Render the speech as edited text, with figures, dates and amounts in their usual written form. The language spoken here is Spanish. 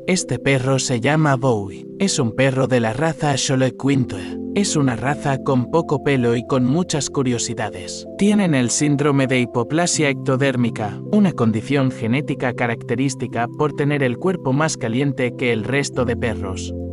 Este perro se llama Bowie. Es un perro de la raza Cholequinte. Es una raza con poco pelo y con muchas curiosidades. Tienen el síndrome de hipoplasia ectodérmica, una condición genética característica por tener el cuerpo más caliente que el resto de perros.